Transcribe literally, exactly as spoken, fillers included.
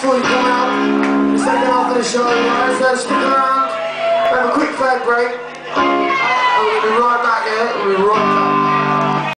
before you come out. The second half of the show, guys, so stick around. Have a quick fag break.